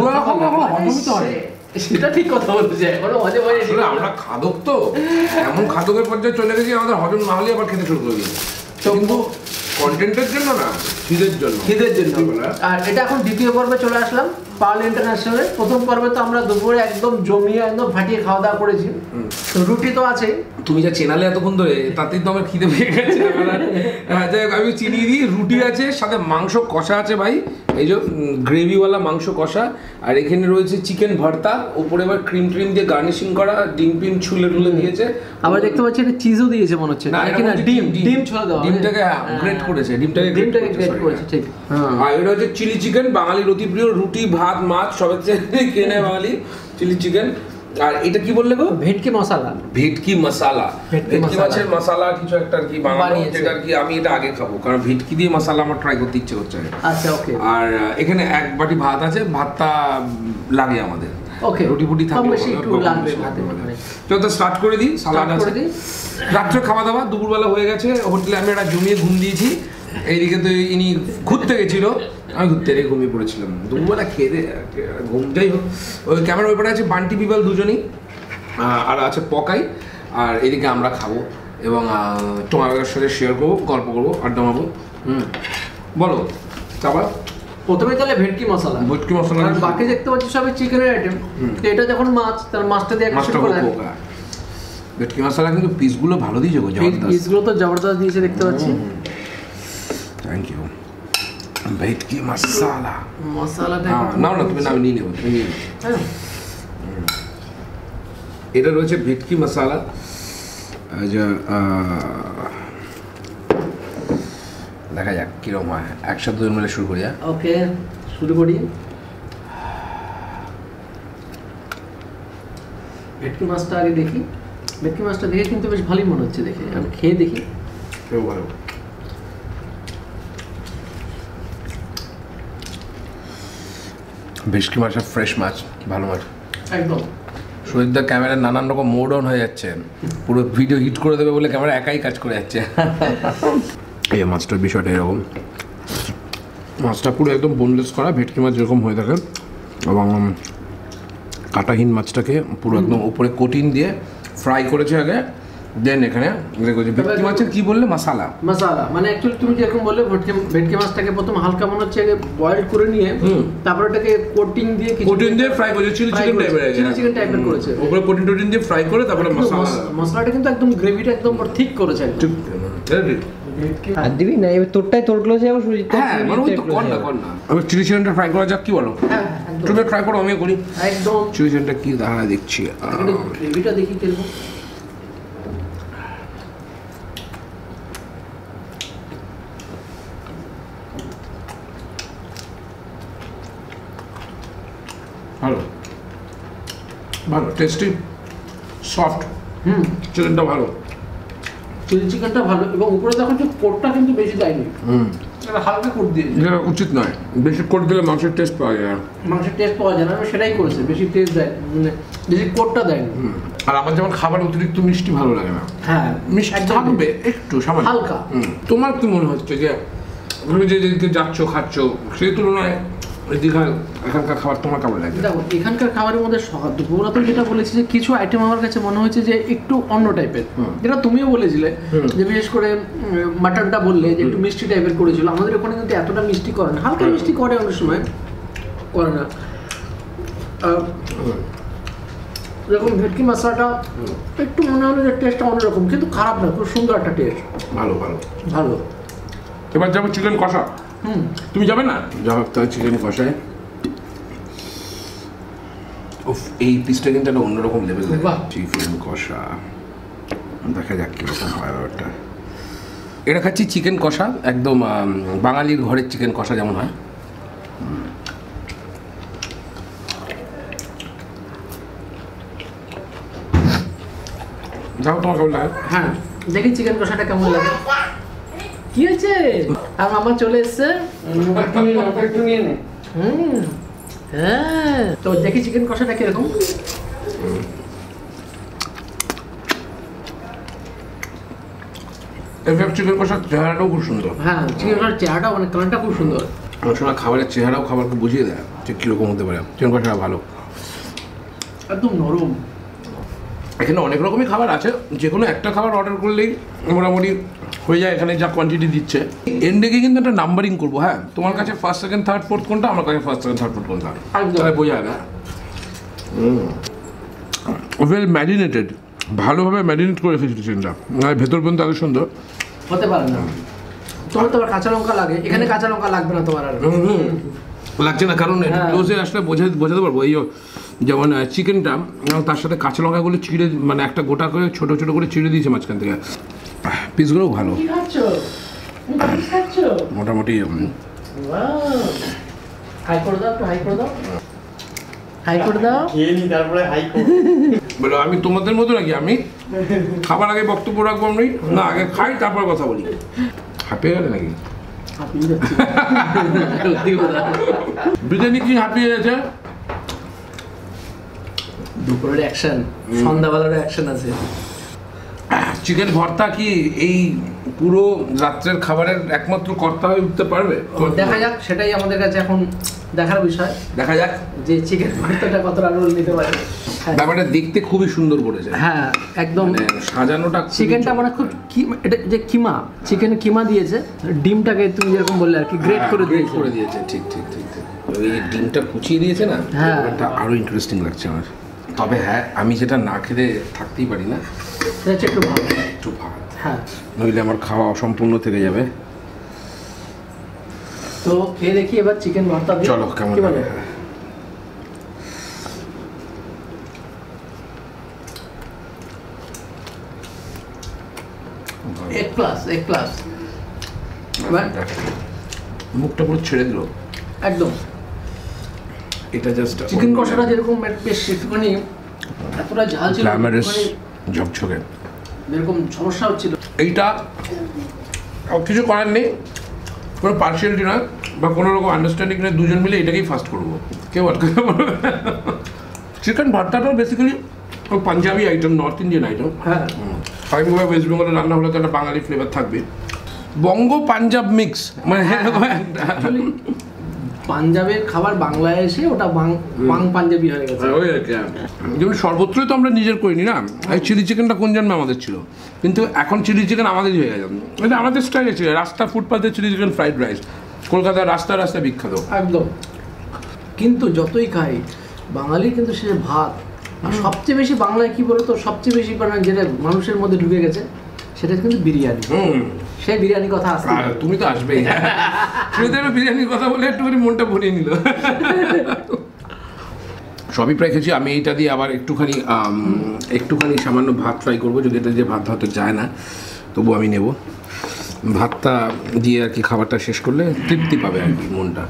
E: সেটা ঠিক কথা বলছে, এখনো মজা মজা।
B: আসলে আমরা খাদক তো, এমন খাদকের পর্যায়ে চলে গেছি আমাদের হজম না হলে আবার খেতে শুরু করে দিয়েছি। কিন্তু কন্টেন্টের জন্য না, খিদের জন্য।
E: খিদের জন্য। আর এটা এখন দ্বিতীয় পর্বে চলে আসলাম, পার্ল ইন্টারন্যাশনালে। প্রথম পর্বে তো আমরা দুপুরে একদম জমিয়ে একদম ফাটিয়ে খাওয়া দাওয়া করেছি। তো রুটি তো আছে।
B: তুমি যা চেনালে এতক্ষণ ধরে, তাতেই তো আমার খিদে পেয়ে গেছে। হ্যাঁ, যাই হোক, আমি চিনিয়ে দিই। রুটি আছে, সাথে মাংস কষা আছে ভাই, এই যে গ্রেভিওয়ালা মাংস কষা। আর এখানে রয়েছে চিকেন ভর্তা, উপরে এবার ক্রিম ট্রিম দিয়ে গার্নিশিং করা, ডিম টিম ছুলে টুলে দিয়েছে।
E: আবার দেখতে পাচ্ছি এটা চিজও দিয়েছে মনে হচ্ছে।
B: না,
E: নাকি না, ডিম ডিম ছুলে দেওয়া।
B: ডিমটাকে গ্রেট করেছে, ডিমটাকে
E: ডিমটাকে গ্রেট করেছে, ঠিক।
B: আর এটা হচ্ছে চিলি চিকেন, বাঙালির অতি প্রিয়। রুটি ভাত মাছ সবের চেয়ে কেনে বাঙালি চিলি চিকেন। আর এটা কি বললে গো?
E: ভেটকি মশলা।
B: ভেটকি মশলা, ভেটকি মাছের মশলা কিছু একটা আর কি বানানো, যেটা আর কি আমি এটা আগে খাবো, কারণ ভেটকি দিয়ে মশলা আমার ট্রাই করতে ইচ্ছে করছে।
E: আচ্ছা, ওকে।
B: আর এখানে এক বাটি ভাত আছে, ভাতটা লাগে আমাদের।
E: ওকে
B: রুটি ফুটি
E: কম
B: থাকলে
E: বেশি একটু
B: কম
E: লাগবে
B: বেশি
E: ভাতে
B: লাগবে।
E: মানে।
B: চল তো স্টার্ট করে দিই, সালাদ
E: Start
B: আছে।
E: করে দিই।
B: রাত্রে খাওয়া দাওয়া দুপুরবেলা হয়ে গেছে, হোটেলে আমি একটা জমিয়ে ঘুম দিয়েছি। এইদিকে তো ইনি ঘুরতে গেছিল, আমি ঘুরতে গিয়ে ঘুমিয়ে পড়েছিলাম। দুপুরবেলা খেয়ে দিয়ে ঘুম, যাই হোক। ওই ক্যামেরার ব্যাপারে আছে বান্টি পিপাল দুজনেই, আহ, আর আছে পকাই, আর এদিকে আমরা খাবো এবং আহ, তোমাদের সাথে শেয়ার করবো, গল্প করবো, আড্ডা মারবো। হুম, বলো তারপর।
E: প্রথমে তাহলে ভেটকি মশলা,
B: ভেটকি মশলা,
E: আর বাকি দেখতে পাচ্ছি সবই চিকেনের আইটেম। তো এটা যখন মাছ, তার মাছটা দিয়ে একটা
B: মাছটা
E: শুরু করা
B: হোক, হ্যাঁ। ভেটকি মশলা কিন্তু পিসগুলো ভালো দিয়েছে গো, জবরদস্ত।
E: পিসগুলো তো জবরদস্ত দিয়েছে দেখতে পাচ্ছি।
B: Thank you. ভেটকি মশলা,
E: মশলাটা
B: হ্যাঁ, নাও না তুমি, নাও নিয়ে নেবো, তুমি নিয়ে নেবো।
E: হ্যাঁ
B: এটা রয়েছে ভেটকি মশলা, যে দেখা যাক কিরকম হয়। একসাথে দুজন মিলে শুরু করি। হ্যাঁ,
E: ওকে শুরু করি। ভেটকি মাছটা আগে দেখি। ভেটকি মাছটা দেখে কিন্তু বেশ ভালোই মনে হচ্ছে, দেখে আমি খেয়ে দেখি।
B: কেউ ভালো। ভেটকি মাছ, ফ্রেশ মাছ, ভালো মাছ
E: একদম।
B: সুজিতদার ক্যামেরার নানান রকম মোড অন হয়ে যাচ্ছে, পুরো ভিডিও হিট করে দেবে বলে ক্যামেরা একাই কাজ করে যাচ্ছে। এই মাছটার বিষয়টা এরকম, মাছটা পুরো একদম বোনলেস করা, ভেটকি মাছ যেরকম হয়ে থাকে, এবং কাঁটাহীন মাছটাকে পুরো একদম উপরে কোটিং দিয়ে ফ্রাই করেছে আগে, দেন এখানে দেখো যে ভেটকি মাছের কি বললে মশলা
E: মশলা মানে অ্যাকচুয়ালি তুমি যেরকম বললে ভেটকি ভেটকি মাছটাকে প্রথম হালকা মনে হচ্ছে আগে বয়েল করে নিয়ে তারপর এটাকে কোটিং দিয়ে কিছু
B: কোটিং দিয়ে ফ্রাই করেছে, চিলি চিকেন টাইপের,
E: চিলি চিকেন টাইপের করেছে।
B: উপরে কোটিং টোটিং দিয়ে ফ্রাই করে তারপরে মশলা,
E: মশলাটা কিন্তু একদম গ্রেভিটা একদম ঠিক করেছে একদম।
C: আর দিবি না, এবার তোরটাই তোর ক্লোজে যাবো, সুজিত
B: হ্যাঁ, মানে ওই তো কর না কর না। আমি চিলি চিকেনটা ফ্রাই করা যাক, কি বলো?
E: হ্যাঁ একদম
B: তুমি ট্রাই করো, আমিও করি।
E: একদম।
B: চিলি চিকেনটা কি দাঁড়া দেখছি,
E: গ্রেভিটা দেখি কিরকম।
B: ভালো ভালো, টেস্টি, সফট।
E: হুম,
B: চিকেনটা ভালো,
E: চিলি চিকেনটা ভালো, এবং উপরে দেখো যে কোটটা কিন্তু বেশি দেয়নি,
B: হুম,
E: এটা হালকা কোট দিয়েছে।
B: যেটা উচিত নয়, বেশি করে দিলে মাংসের টেস্ট পাওয়া যায়।
E: মাংসের টেস্ট পাওয়া যায় না, আমি সেটাই করেছে, বেশি টেস্ট দেয় মানে বেশি কোটটা দেয়নি।
B: আর আমার যেমন খাবার অতিরিক্ত মিষ্টি ভালো লাগে না,
E: হ্যাঁ
B: মিষ্টি
E: একদম
B: থাকবে একটু সামান্য
E: হালকা।
B: হুম। তোমার কি মনে হচ্ছে যে তুমি যে যেদিকে যাচ্ছ খাচ্ছ, সেই তুলনায় দীঘার এখানকার খাবার তোমার কেমন লাগে?
E: দেখো এখানকার খাবারের মধ্যে সকাল দুপুরবেলা তো যেটা বলেছি যে কিছু আইটেম আমার কাছে মনে হয়েছে যে একটু অন্য টাইপের, যেটা তুমিও বলেছিলে যে বিশেষ করে মাটনটা বললে যে একটু মিষ্টি টাইপের করেছিল। আমাদের ওখানে কিন্তু এতটা মিষ্টি করে না, হালকা মিষ্টি করে অনেক সময়, করে না। যেরকম ভেটকি মশলাটা একটু মনে হলো যে টেস্টটা অন্যরকম, কিন্তু খারাপ না, খুব সুন্দর একটা টেস্ট,
B: ভালো ভালো
E: ভালো।
B: এবার যাবো চিকেন কষা।
E: হুম,
B: তুমি যাবে না? যাবো তাহলে চিকেন কষায়। উফ, এই পিসটা কিন্তু একটা অন্যরকম লেভেল।
E: বাহ।
B: চিকেন কষা, দেখা যাক কিরকম হয় ব্যাপারটা। এটা খাচ্ছি চিকেন কষা, একদম আম, বাঙালির ঘরের চিকেন কষা যেমন হয়। যাও, তোমার কেমন লাগে?
E: হ্যাঁ দেখি চিকেন কষাটা কেমন লাগে। কি হয়েছে? আর মামা চলে এসছে।
C: একটু নিয়ে নে।
E: হুম, হ্যাঁ তো দেখি চিকেন কষাটা কিরকম।
B: এফএফ চিকেন কষার চেহারাটাও খুব সুন্দর।
E: হ্যাঁ চিকেন কষার চেহারাটা মানে কালারটা খুব সুন্দর।
B: অনেক সময় খাবারের চেহারাও খাবারকে বুঝিয়ে দেয় যে কীরকম হতে পারে। চিকেন কষাটা ভালো,
E: একদম নরম।
B: এখানে অনেক রকমই খাবার আছে, যে কোনো একটা খাবার অর্ডার করলেই মোটামুটি হয়ে যায়। এখানে যা কোয়ান্টিটি দিচ্ছে, এন্ডে গিয়ে কিন্তু একটা নাম্বারিং করবো। হ্যাঁ, তোমার কাছে ফার্স্ট সেকেন্ড থার্ড ফোর্থ কোনটা, আমার কাছে ফার্স্ট সেকেন্ড থার্ড ফোর্থ কোনটা, তাহলে বোঝা যাবে। ওয়েল ম্যারিনেটেড, ভালোভাবে ম্যারিনেট করে রেখেছি চিকেনটা, ভেতর পর্যন্ত আরও সুন্দর।
E: হতে পারে না, তোমার তো আবার কাঁচা লঙ্কা লাগে, এখানে কাঁচা লঙ্কা লাগবে না তোমার আর।
B: লাগছে না, কারণ ক্লোজে আসলে বোঝা বোঝাতে পারবো। এই যেমন চিকেনটা, তার সাথে কাঁচা লঙ্কাগুলো চিড়ে, মানে একটা গোটা করে ছোট ছোট করে চিড়ে দিয়েছে মাঝখান থেকে। পিসগুলোও ভালো,
E: কি খাচ্ছ? তুমি কি খাচ্ছ?
B: মোটামুটি।
E: হাই করে দাও, একটু হাই করে দাও, হাই করে দাও।
D: খেয়ে নি তারপরে হাই করো।
B: বলো আমি তোমাদের মতো নাকি, আমি খাবার আগে বক্তব্য রাখবো আমি না, আগে খাই তারপর কথা বলি। হাঁপিয়ে গেলে নাকি?
E: হাঁপিয়ে যাচ্ছি। সত্যি কথা।
B: বিরিয়ানি কি হাঁপিয়ে গেছে?
E: দুপুরের অ্যাকশন, সন্ধ্যাবেলার অ্যাকশন আছে।
B: চিকেন ভর্তা কি এই পুরো রাত্রের খাবারের একমাত্র কর্তা হয়ে উঠতে পারবে?
E: দেখা যাক, সেটাই আমাদের কাছে এখন দেখার বিষয়।
B: দেখা যাক
E: যে চিকেন ভর্তাটা কতটা রোল নিতে পারে।
B: ব্যাপারটা দেখতে খুবই সুন্দর করেছে।
E: হ্যাঁ একদম
B: মানে সাজানোটা
E: চিকেনটা মানে খুব এটা যে কিমা, চিকেন কিমা দিয়েছে, ডিমটাকে তুমি যেরকম বললে আর কি গ্রেট করে
B: গ্রেট
E: দিয়েছে
B: করে দিয়েছে। ঠিক ঠিক ঠিক ঠিক এই ডিমটা কুচিয়ে দিয়েছে না,
E: হ্যাঁ
B: এটা আরো ইন্টারেস্টিং লাগছে আমার। তবে হ্যাঁ আমি যেটা না খেলে থাকতেই পারি না,
E: এটা হচ্ছে একটু ভালো,
B: একটু ভাত।
E: হ্যাঁ
B: নইলে আমার খাওয়া অসম্পূর্ণ থেকে যাবে।
E: তো খেয়ে দেখি এবার চিকেন ভর্তা দিয়ে।
B: চলো কেমন
E: কি
B: লাগে।
E: বলো? এক প্লাস এক প্লাস
B: মুখটা পুরো ছেড়ে দিল
E: একদম।
B: এটা জাস্ট
E: চিকেন কষাটা যেরকম বেশ একটুখানি এতটা ঝাল ছিল,
B: গ্ল্যামারাস
E: একটুখানি
B: ঝকঝকে,
E: যেরকম সমস্যা হচ্ছিল।
B: এইটা কিছু করার নেই, কোনো পার্সিয়ালিটি নয় বা কোনো রকম আন্ডারস্ট্যান্ডিং নেই, দুজন মিলে এটাকেই ফার্স্ট করবো, কেউ আটকাতে পারবে। চিকেন ভর্তাটাও basically Punjabi item, north Indian item.
E: হ্যাঁ
B: স্বাভাবিকভাবে ওয়েস্ট বেঙ্গলে রান্না হলে তো একটা বাঙালি ফ্লেভার থাকবে, বঙ্গ পাঞ্জাব মিক্স, মানে
E: অ্যাকচুয়ালি পাঞ্জাবের খাবার বাংলায় এসে ওটা বাং বাং পাঞ্জাবি হয়ে গেছে।
B: ওই আর কি, যেমন সর্বত্রই তো আমরা নিজের করিনি না। এই চিলি চিকেনটা কোন জন্মে আমাদের ছিল, কিন্তু এখন চিলি চিকেন আমাদেরই হয়ে গেছে। এটা আমাদের স্টাইলে ছিল, রাস্তা ফুটপাতে চিলি চিকেন ফ্রাইড রাইস, কলকাতার রাস্তা রাস্তা বিখ্যাত
E: একদম। কিন্তু যতই খাই বাঙালির কিন্তু সে ভাত, আর সবচেয়ে বেশি বাংলায় কি বলতো, সবচেয়ে বেশি মানে যেটা মানুষের মধ্যে ঢুকে গেছে সেটা কিন্তু বিরিয়ানি।
B: হুম,
E: সেই বিরিয়ানি কথা আসছে,
B: আর তুমি তো আসবেই। তুমি তো বিরিয়ানির কথা বলে একটুখানি মনটা ভরিয়ে নিল। সবই প্রায় খেয়েছি আমি, এইটা দিয়ে আবার একটুখানি একটুখানি সামান্য ভাত ফ্রাই করবো, যদি এটা যে ভাত ভাতে যায় না তবু আমি নেব। ভাতটা দিয়ে আর কি খাবারটা শেষ করলে তৃপ্তি পাবে আর কি মনটা।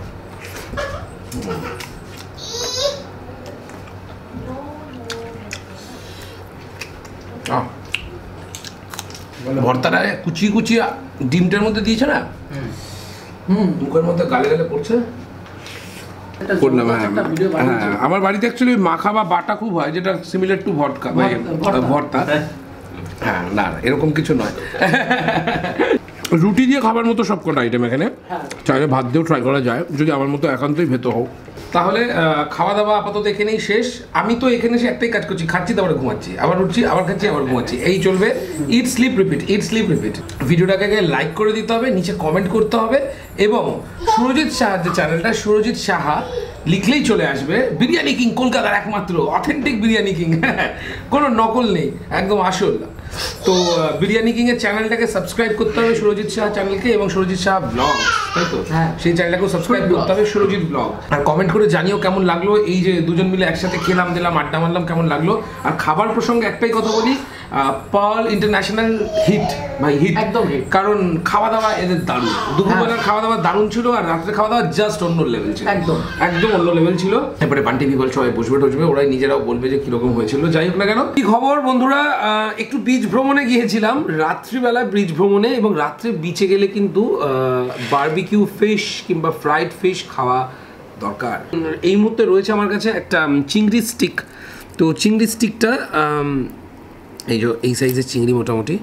B: ভর্তাটা কুচিয়ে কুচিয়ে ডিমটার মধ্যে দিয়েছে না,
E: হুম
B: মুখের মধ্যে গালে গালে পড়ছে।
E: একটা
B: করলাম, হ্যাঁ
E: একটা ভিডিও বানিয়েছি।
B: হ্যাঁ, আমার বাড়িতে অ্যাকচুয়ালি মাখা বা বাটা খুব হয়, যেটা সিমিলার টু ভটকা বা
E: ভর্তা।
B: ভর্তা। হ্যাঁ না না, এরকম কিছু নয়। রুটি দিয়ে খাবার মতো সব কটা আইটেম এখানে, চাইলে ভাত দিয়েও ট্রাই করা যায় যদি আমার মতো একান্তই ভেতো হোক। তাহলে খাওয়া দাওয়া আপাতত এখানেই শেষ। আমি তো এখানে এসে একটাই কাজ করছি, খাচ্ছি তারপরে ঘুমাচ্ছি, আবার উঠছি আবার খাচ্ছি আবার ঘুমাচ্ছি, এই চলবে। Eat sleep repeat, eat sleep repeat. ভিডিওটাকে লাইক করে দিতে হবে, নিচে কমেন্ট করতে হবে, এবং সুরজিৎ সাহার যে চ্যানেলটা, সুরজিৎ সাহা লিখলেই চলে আসবে। বিরিয়ানি কিং, কলকাতার একমাত্র অথেন্টিক বিরিয়ানি কিং, কোনো নকল নেই, একদম আসল। তো বিরিয়ানি কিং এর চ্যানেলটাকে সাবস্ক্রাইব করতে হবে, সুরজিৎ সাহা চ্যানেলকে, এবং সুরজিৎ সাহা ব্লগ, তাই তো
E: হ্যাঁ।
B: সেই চ্যানেলটাকেও সাবস্ক্রাইব করতে হবে, সুরজিৎ ব্লগ। আর কমেন্ট করে জানিও কেমন লাগলো, এই যে দুজন মিলে একসাথে খেলাম দিলাম আড্ডা মারলাম, কেমন লাগলো। আর খাবার প্রসঙ্গে একটাই কথা বলি, পার্ল ইন্টারন্যাশনাল হিট ভাই, হিট
E: একদম হিট।
B: কারণ খাওয়া দাওয়া এদের দারুণ, দুপুরবেলার খাওয়া দাওয়া দারুণ ছিল, আর রাত্রে খাওয়া দাওয়া জাস্ট অন্য লেভেল ছিল,
E: একদম
B: একদম অন্য লেভেল ছিল। এরপরে বান্টি পিপল সবাই বসবে টসবে, ওরাই নিজেরাও বলবে যে কিরকম হয়েছিল। যাই হোক না কেন, কি খবর বন্ধুরা, একটু বিচ ভ্রমণে গিয়েছিলাম রাত্রিবেলা, ব্রিজ ভ্রমণে, এবং রাত্রে বিচে গেলে কিন্তু বারবিকিউ ফিশ কিংবা ফ্রাইড ফিশ খাওয়া দরকার। এই মুহূর্তে রয়েছে আমার কাছে একটা চিংড়ি স্টিক। তো চিংড়ি স্টিকটা এই যে এই সাইজের চিংড়ি, মোটামুটি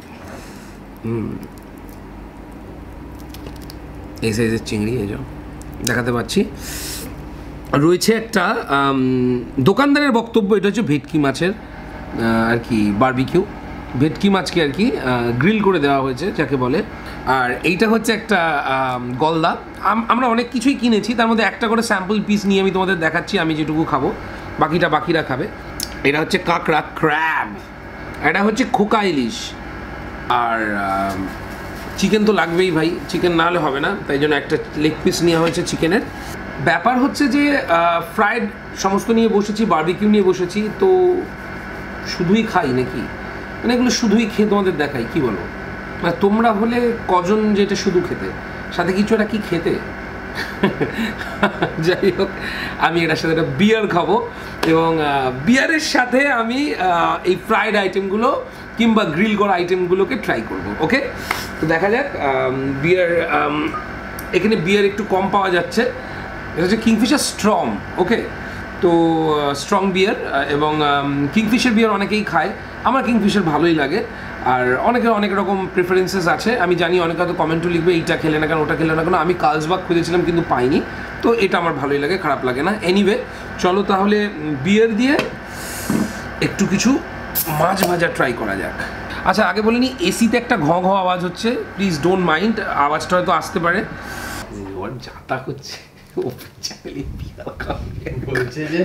B: এই সাইজের চিংড়ি, এই যে দেখাতে পাচ্ছি। রয়েছে একটা দোকানদারের বক্তব্য, এটা হচ্ছে ভেটকি মাছের আর কি বারবিকিউ, ভেটকি মাছকে আর কি গ্রিল করে দেওয়া হয়েছে যাকে বলে। আর এইটা হচ্ছে একটা গলদা। আমরা অনেক কিছুই কিনেছি, তার মধ্যে একটা করে স্যাম্পল পিস নিয়ে আমি তোমাদের দেখাচ্ছি, আমি যেটুকু খাবো, বাকিটা বাকিরা খাবে। এটা হচ্ছে কাঁকড়া, ক্র্যাব, এটা হচ্ছে খোকা ইলিশ, আর চিকেন তো লাগবেই ভাই, চিকেন না হলে হবে না, তাই জন্য একটা লেগ পিস নেওয়া হয়েছে চিকেনের। ব্যাপার হচ্ছে যে ফ্রাইড সমস্ত নিয়ে বসেছি, বারবিকিউ নিয়ে বসেছি, তো শুধুই খাই নাকি, মানে এগুলো শুধুই খেয়ে তোমাদের দেখাই, কি বলো? মানে তোমরা হলে কজন যেটা শুধু খেতে, সাথে কিছু একটা কি খেতে। যাই হোক, আমি এটার সাথে একটা বিয়ার খাবো, এবং বিয়ারের সাথে আমি এই ফ্রাইড আইটেমগুলো কিংবা গ্রিল করা আইটেমগুলোকে ট্রাই করব। ওকে, তো দেখা যাক। বিয়ার এখানে বিয়ার একটু কম পাওয়া যাচ্ছে, এটা হচ্ছে কিংফিশার স্ট্রং। ওকে, তো স্ট্রং বিয়ার এবং কিংফিশার বিয়ার অনেকেই খায়, আমার কিংফিশার ভালোই লাগে। আর অনেকের অনেক রকম প্রেফারেন্সেস আছে, আমি জানি অনেকে হয়তো কমেন্টও লিখবে এইটা খেলে না কেন ওটা খেলে না কেন। আমি কার্লসবাগ খুঁজেছিলাম কিন্তু পাইনি, তো এটা আমার ভালোই লাগে, খারাপ লাগে না। এনিওয়ে চলো তাহলে বিয়ার দিয়ে একটু কিছু মাছ ভাজা ট্রাই করা যাক। আচ্ছা আগে বলিনি, এসিতে একটা ঘ ঘ আওয়াজ হচ্ছে, প্লিজ ডোন্ট মাইন্ড, আওয়াজটা হয়তো আসতে পারে। ওর যাতা হচ্ছে বলছে যে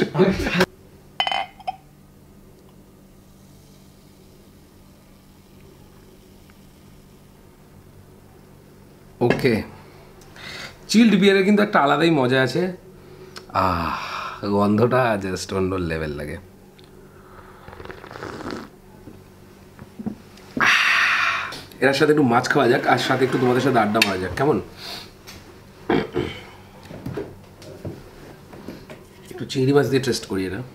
B: ওকে, চিল্ড বিয়ারের কিন্তু একটা আলাদাই মজা আছে। আহ গন্ধটা জাস্ট অন্য লেভেল লাগে। এর সাথে একটু মাছ খাওয়া যাক, আর সাথে একটু তোমাদের সাথে আড্ডা মারা যাক, কেমন? একটু চিংড়ি মাছ দিয়ে টেস্ট করি এটা।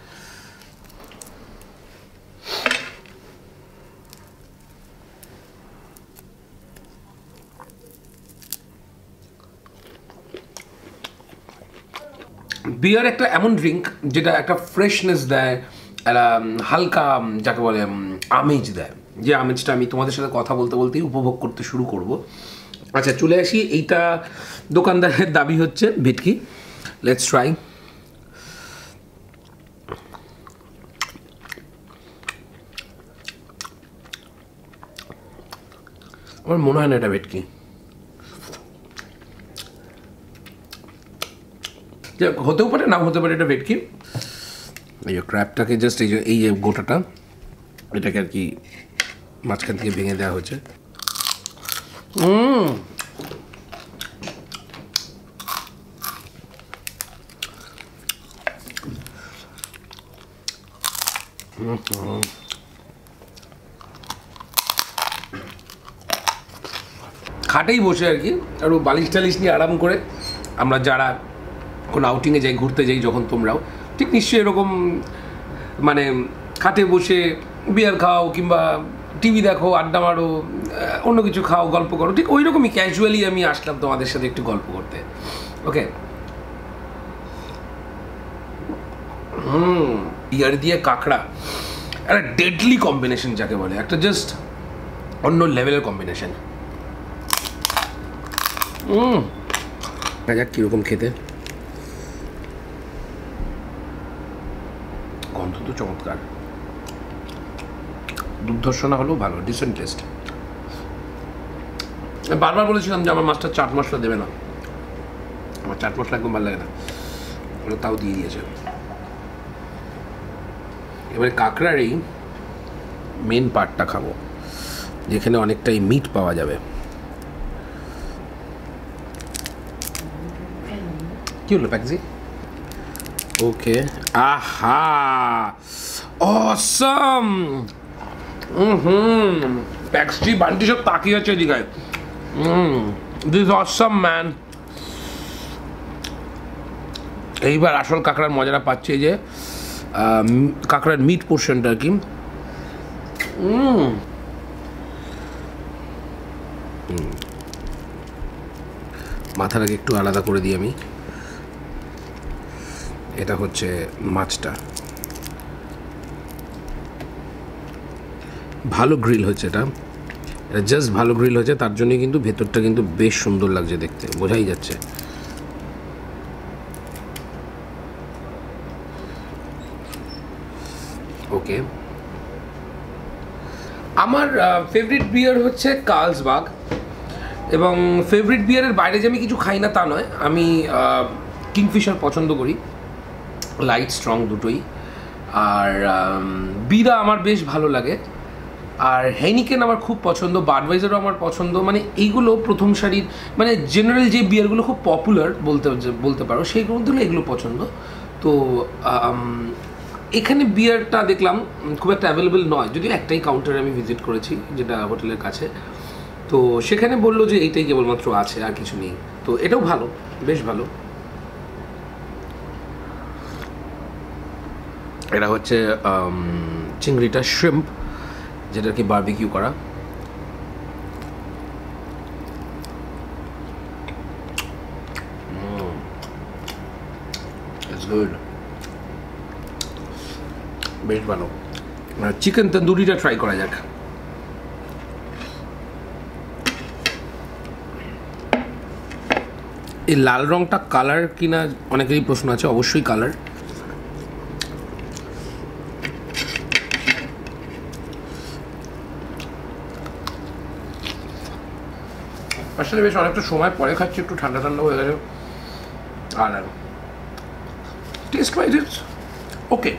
B: বিয়ার একটা এমন ড্রিঙ্ক যেটা একটা ফ্রেশনেস দেয়, একটা হালকা যাকে বলে আমেজ দেয়, যে আমেজটা আমি তোমাদের সাথে কথা বলতে বলতেই উপভোগ করতে শুরু করব। আচ্ছা চলে আসি, এইটা দোকানদারের দাবি হচ্ছে ভেটকি, লেটস ট্রাই। আমার মনে হয় না এটা ভেটকি, হতেও পারে নাও হতে পারে এটা ভেটকি। এই যে ক্র্যাবটাকে জাস্ট এই যে এই যে গোটাটা এটাকে আর কি মাঝখান থেকে ভেঙে দেওয়া হচ্ছে। হুম খাটেই বসে আর কি, আর বালিশ টালিশ নিয়ে আরাম করে আমরা যারা কোনো আউটিংয়ে যাই, ঘুরতে যাই যখন, তোমরাও ঠিক নিশ্চয়ই এরকম মানে খাটে বসে বিয়ার খাও কিংবা টিভি দেখো, আড্ডা মারো, অন্য কিছু খাও, গল্প করো, ঠিক ওই রকমই ক্যাজুয়ালি আমি আসলাম তোমাদের সাথে একটু গল্প করতে। ওকে, হুম বিয়ার দিয়ে কাঁকড়া একটা ডেডলি কম্বিনেশন যাকে বলে, একটা জাস্ট অন্য লেভেলের কম্বিনেশন। হুম যাক কীরকম খেতে, গন্ধ তো চমৎকার, দুর্ধর্ষ না হলেও ভালো, ডিসেন্ট টেস্ট। বারবার বলেছিলাম যে আমার মাছটা চাট মশলা দেবে না, আমার চাট মশলা একদম ভালো লাগে না, ওরা তাও দিয়ে দিয়েছে। এবারে কাঁকড়ার এই মেন পার্টটা খাবো, যেখানে অনেকটাই মিট পাওয়া যাবে। কি হলো প্যাকজি? ওকে, আহা অসম। হুম প্যাক্সি বান্টি সব তাকিয়ে আছে এদিকে। Hmm this awesome man. এইবার আসল কাঁকড়ার মজাটা পাচ্ছে, যে কাঁকড়ার মিট পোর্শনটা আর কি। হুম মাথাটাকে একটু আলাদা করে দিই আমি। এটা হচ্ছে মাছটা, ভালো গ্রিল হচ্ছে, এটা এটা জাস্ট ভালো গ্রিল হচ্ছে, তার জন্য কিন্তু ভেতরটা কিন্তু বেশ সুন্দর লাগছে দেখতে, বোঝাই যাচ্ছে। ওকে, আমার ফেভারিট বিয়ার হচ্ছে কার্লসবাগ, এবং ফেভারিট বিয়ারের বাইরে যে আমি কিছু খাই না তা নয়, আমি কিংফিশার পছন্দ করি, লাইট স্ট্রং দুটোই। আর বিরা আমার বেশ ভালো লাগে, আর হেনিকেন আমার খুব পছন্দ, বাডওয়াইজারও আমার পছন্দ। মানে এইগুলো প্রথম সারির, মানে জেনারেল যে বিয়ারগুলো খুব পপুলার বলতে বলতে পারো, সেইগুলো মধ্যে এগুলো পছন্দ। তো এখানে বিয়ারটা দেখলাম খুব একটা অ্যাভেলেবেল নয়, যদিও একটাই কাউন্টারে আমি ভিজিট করেছি যেটা হোটেলের কাছে, তো সেখানে বললো যে এইটাই কেবলমাত্র আছে, আর কিছু নেই। তো এটাও ভালো, বেশ ভালো। এটা হচ্ছে চিংড়িটা শ্রিম্প, যেটা কি বারবিকিউ করা। It's good. বেশ ভালো। চিকেন তন্দুরিটা ট্রাই করা যাক। এই লাল রংটা কালার কিনা অনেকেরই প্রশ্ন আছে, অবশ্যই কালার। আসলে বেশ অনেকটা সময় পরে খাচ্ছি, একটু ঠান্ডা ঠান্ডা হয়ে গেছে। আর আর টেস্ট ওয়াইজ ইটস ওকে।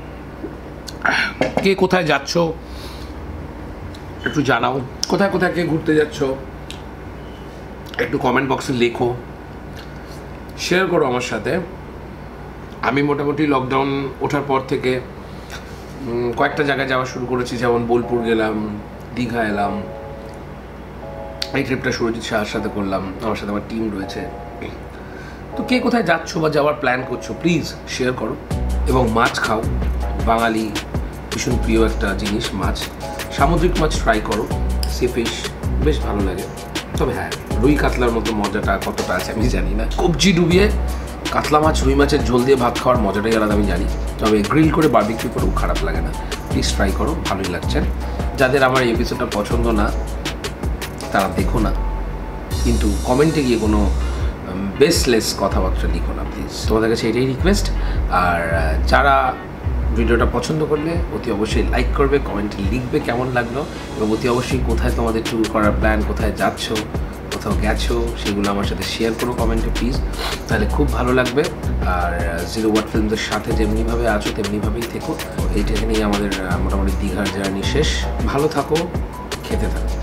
B: কে কোথায় যাচ্ছ একটু জানাও, কোথায় কোথায় কে ঘুরতে যাচ্ছ একটু কমেন্ট বক্সে লেখো, শেয়ার করো আমার সাথে। আমি মোটামুটি লকডাউন ওঠার পর থেকে কয়েকটা জায়গায় যাওয়া শুরু করেছি, যেমন বোলপুর গেলাম, দীঘা এলাম। এই ট্রিপটা সুরজিৎ শাহর সাথে করলাম, আমার সাথে আমার টিম রয়েছে। তো কে কোথায় যাচ্ছ বা যাওয়ার প্ল্যান করছো প্লিজ শেয়ার করো, এবং মাছ খাও। বাঙালি ভীষণ প্রিয় একটা জিনিস মাছ, সামুদ্রিক মাছ ট্রাই করো, সি ফিশ বেশ ভালো লাগে। তবে হ্যাঁ, রুই কাতলার মতো মজাটা কতটা আছে আমি জানি না। কবজি ডুবিয়ে কাতলা মাছ রুই মাছের ঝোল দিয়ে ভাত খাওয়ার মজাটাই আলাদা আমি জানি, তবে গ্রিল করে বারবিকিউ করেও খারাপ লাগে না। প্লিজ ট্রাই করো, ভালোই লাগছে। যাদের আমার এই এপিসোডটা পছন্দ না তারা দেখো না, কিন্তু কমেন্টে গিয়ে কোনো বেসলেস কথাবার্তা লিখো না প্লিজ, তোমাদের কাছে এটাই রিকোয়েস্ট। আর যারা ভিডিওটা পছন্দ করলে অতি অবশ্যই লাইক করবে, কমেন্টে লিখবে কেমন লাগলো, এবং অতি অবশ্যই কোথায় তোমাদের ট্যুর করার প্ল্যান, কোথায় যাচ্ছ, কোথাও গেছো সেগুলো আমার সাথে শেয়ার করো কমেন্টে প্লিজ, তাহলে খুব ভালো লাগবে। আর জিরো ওয়াট ফিল্মসের সাথে যেমনিভাবে আছো তেমনিভাবেই থেকো। এইটা নিয়ে আমাদের মোটামুটি দীঘার জার্নি শেষ। ভালো থাকো, খেতে থাকো।